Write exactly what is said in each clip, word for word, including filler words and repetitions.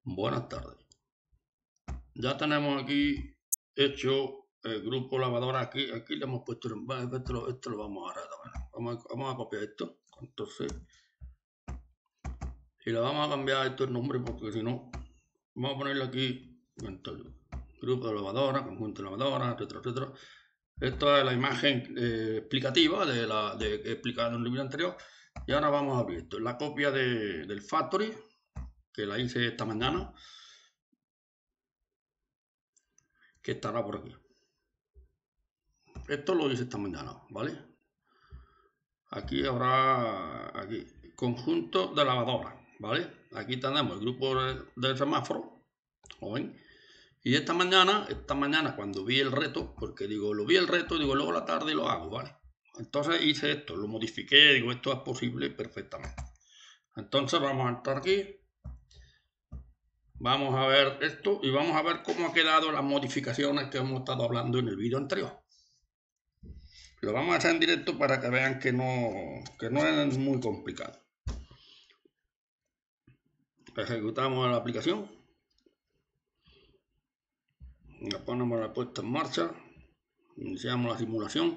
Buenas tardes. Ya tenemos aquí hecho el grupo lavadora. Aquí, aquí le hemos puesto el envase. Esto lo, esto lo vamos a arreglar. Bueno, vamos, a, vamos a copiar esto. Entonces, y le vamos a cambiar esto el nombre porque si no, vamos a ponerle aquí entonces, grupo de lavadora, conjunto de lavadora, etcétera, etcétera. Esto es la imagen eh, explicativa de la de, que he explicado en un libro anterior. Y ahora vamos a abrir esto. La copia de, del Factory, que la hice esta mañana, que estará por aquí. Esto lo hice esta mañana, ¿vale? Aquí habrá aquí, conjunto de lavadora, ¿vale? Aquí tenemos el grupo del semáforo, ¿lo ven? Y esta mañana, esta mañana cuando vi el reto, porque digo, lo vi el reto, digo, luego a la tarde lo hago, ¿vale? Entonces hice esto, lo modifiqué, digo, esto es posible perfectamente. Entonces vamos a entrar aquí, vamos a ver esto y vamos a ver cómo ha quedado las modificaciones que hemos estado hablando en el vídeo anterior. Lo vamos a hacer en directo para que vean que no, que no es muy complicado. Ejecutamos la aplicación. La ponemos la puesta en marcha. Iniciamos la simulación.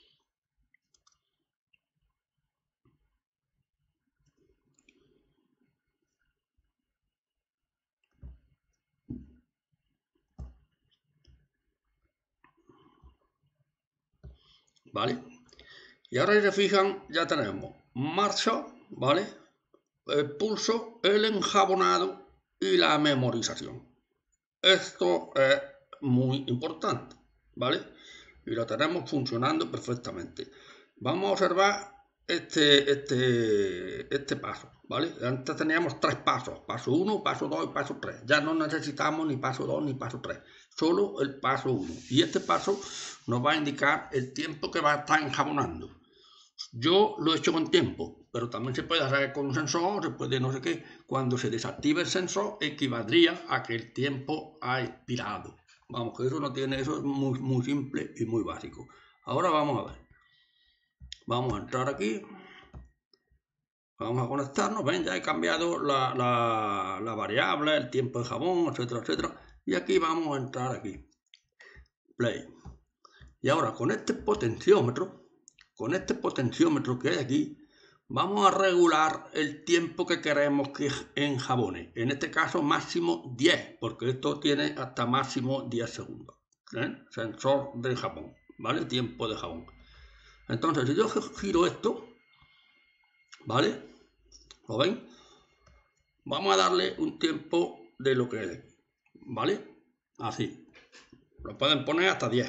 ¿Vale? Y ahora si se fijan, ya tenemos marcha, ¿vale? El pulso, el enjabonado y la memorización. Esto es muy importante, ¿vale? Y lo tenemos funcionando perfectamente. Vamos a observar este, este, este paso, ¿vale? Antes teníamos tres pasos, paso uno, paso dos y paso tres. Ya no necesitamos ni paso dos ni paso tres, solo el paso uno. Y este paso nos va a indicar el tiempo que va a estar enjabonando. Yo lo he hecho con tiempo, pero también se puede hacer con un sensor, se puede no sé qué. Cuando se desactive el sensor, equivaldría a que el tiempo ha expirado. Vamos, que eso no tiene, eso es muy, muy simple y muy básico. Ahora vamos a ver. Vamos a entrar aquí. Vamos a conectarnos. Ven, ya he cambiado la, la, la variable, el tiempo de jabón, etcétera, etcétera. Y aquí vamos a entrar aquí. Play. Y ahora con este potenciómetro, con este potenciómetro que hay aquí, vamos a regular el tiempo que queremos que enjabone. En este caso máximo diez, porque esto tiene hasta máximo diez segundos. ¿Eh? Sensor de jabón, ¿vale? Tiempo de jabón. Entonces, si yo giro esto, ¿vale? ¿Lo ven? Vamos a darle un tiempo de lo que es, ¿vale? Así. Lo pueden poner hasta diez.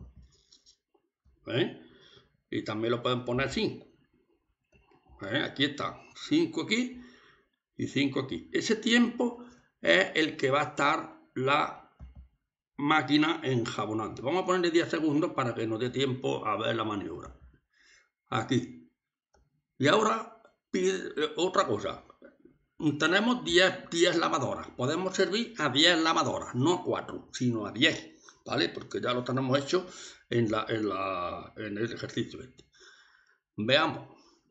¿Eh? Y también lo pueden poner cinco. ¿Eh? Aquí está, cinco aquí y cinco aquí. Ese tiempo es el que va a estar la máquina enjabonando. Vamos a ponerle diez segundos para que nos dé tiempo a ver la maniobra. Aquí. Y ahora pide otra cosa. Tenemos diez, diez lavadoras. Podemos servir a diez lavadoras, no a cuatro, sino a diez. ¿Vale? Porque ya lo tenemos hecho en, la, en, la, en el ejercicio este. Veamos.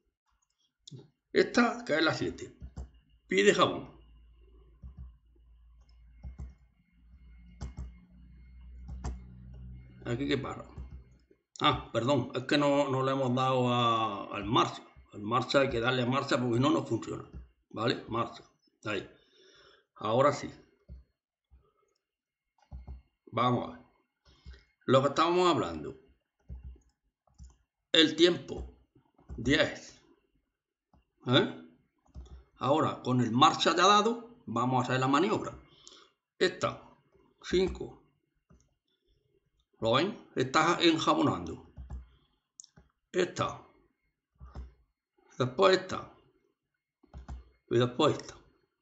Esta, que es la siete. Pide jabón. Aquí qué pasa. Ah, perdón, es que no, no le hemos dado a, al marcha. Al marcha hay que darle a marcha porque no nos funciona. ¿Vale? Marcha. Ahí. Ahora sí. Vamos a ver. Lo que estábamos hablando. El tiempo. diez. ¿Eh? Ahora, con el marcha ya dado, vamos a hacer la maniobra. Esta. cinco. ¿Lo ven? Está enjabonando. Esta. Después esta. Y después esta.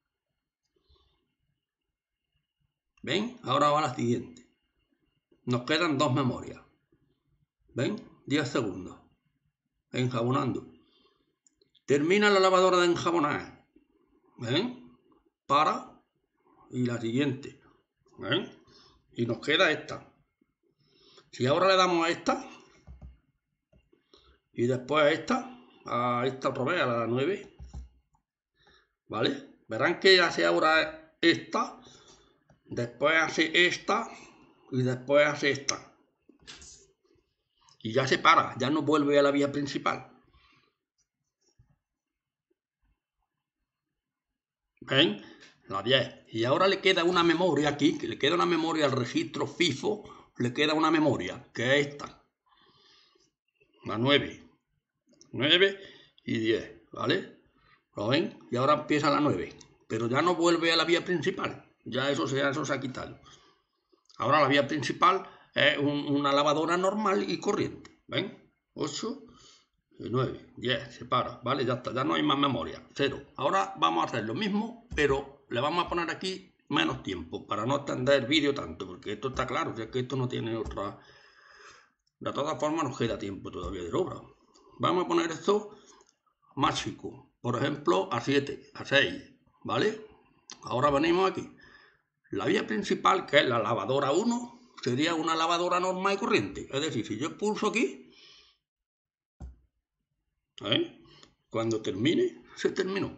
¿Ven? Ahora va la siguiente. Nos quedan dos memorias. ¿Ven? diez segundos. Enjabonando. Termina la lavadora de enjabonar. ¿Ven? Para. Y la siguiente. ¿Ven? Y nos queda esta. Si ahora le damos a esta. Y después a esta. A esta otra vez, a la nueve. ¿Vale? Verán que hace ahora esta, después hace esta y después hace esta. Y ya se para, ya no vuelve a la vía principal. ¿Ven? La diez. Y ahora le queda una memoria aquí, que le queda una memoria al registro FIFO, le queda una memoria, que es esta. La nueve. nueve y diez, ¿vale? ¿Lo ven? Y ahora empieza la nueve. Pero ya no vuelve a la vía principal. Ya eso se, eso se ha quitado. Ahora la vía principal es un, una lavadora normal y corriente. ¿Ven? ocho, nueve, diez, se para. ¿Vale? Ya está. Ya no hay más memoria. cero. Ahora vamos a hacer lo mismo, pero le vamos a poner aquí menos tiempo para no extender el vídeo tanto. Porque esto está claro. Si es que esto no tiene otra... De todas formas nos queda tiempo todavía de obra. Vamos a poner esto más chico. Por ejemplo, a siete, a seis. ¿Vale? Ahora venimos aquí. La vía principal, que es la lavadora uno, sería una lavadora normal y corriente. Es decir, si yo pulso aquí, ¿eh? Cuando termine, se terminó.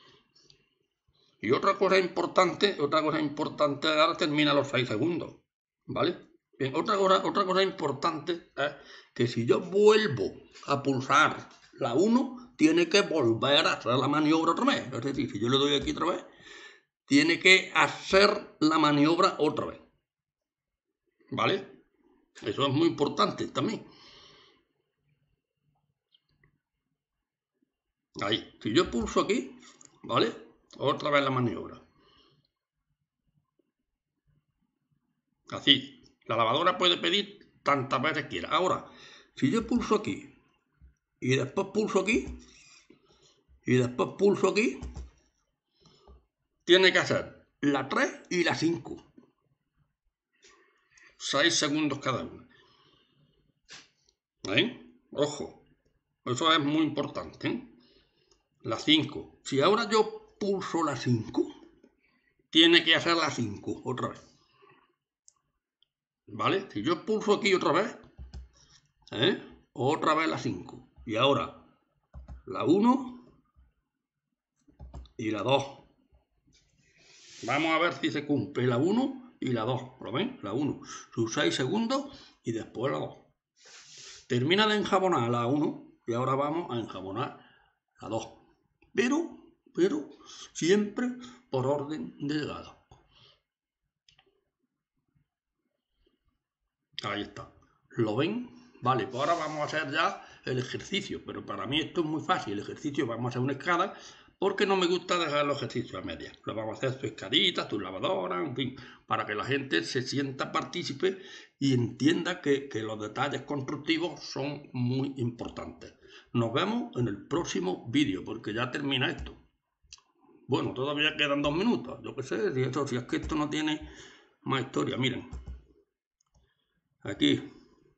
Y otra cosa importante, otra cosa importante, ahora termina los seis segundos. ¿Vale? Bien, otra cosa, otra cosa importante es que si yo vuelvo a pulsar la uno, tiene que volver a hacer la maniobra otra vez. Es decir, si yo le doy aquí otra vez, tiene que hacer la maniobra otra vez. ¿Vale? Eso es muy importante también. Ahí. Si yo pulso aquí, ¿vale? Otra vez la maniobra. Así. La lavadora puede pedir tantas veces quiera. Ahora, si yo pulso aquí, y después pulso aquí, y después pulso aquí, tiene que hacer la tres y la cinco. seis segundos cada una. ¿Eh? Ojo, eso es muy importante. ¿eh? La cinco. Si ahora yo pulso la cinco, tiene que hacer la cinco otra vez. ¿Vale? Si yo pulso aquí otra vez, ¿eh? Otra vez la cinco. Y ahora la uno y la dos. Vamos a ver si se cumple la uno y la dos. ¿Lo ven? La uno. Sus seis segundos y después la dos. Termina de enjabonar la uno y ahora vamos a enjabonar la dos. Pero, pero, siempre por orden de llegada. Ahí está. ¿Lo ven? Vale, pues ahora vamos a hacer ya el ejercicio. Pero para mí esto es muy fácil. El ejercicio vamos a hacer una escala porque no me gusta dejar los ejercicios a medias. Lo vamos a hacer tu escadita, tu lavadora, en fin, para que la gente se sienta partícipe y entienda que, que los detalles constructivos son muy importantes. Nos vemos en el próximo vídeo porque ya termina esto. Bueno, todavía quedan dos minutos. Yo qué sé, si, eso, si es que esto no tiene más historia. Miren. Aquí.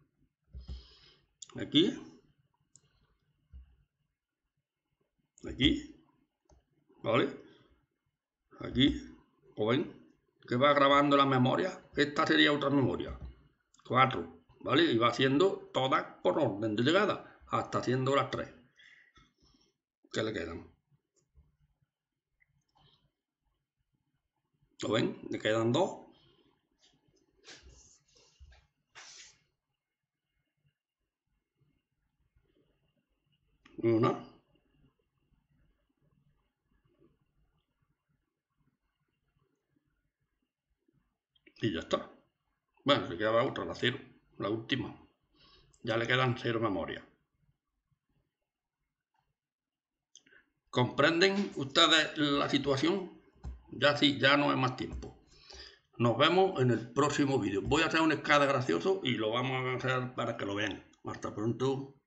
Aquí. Aquí. ¿Vale? Aquí. ¿O ven? Que va grabando la memoria. Esta sería otra memoria. cuatro. ¿Vale? Y va haciendo todas por orden de llegada. Hasta haciendo las tres. Que le quedan. ¿Lo ven? Le quedan dos. Una. Y ya está. Bueno, se quedaba otra, la cero. La última. Ya le quedan cero memoria. ¿Comprenden ustedes la situación? Ya sí, ya no hay más tiempo. Nos vemos en el próximo vídeo. Voy a hacer un escala gracioso y lo vamos a hacer para que lo vean. Hasta pronto.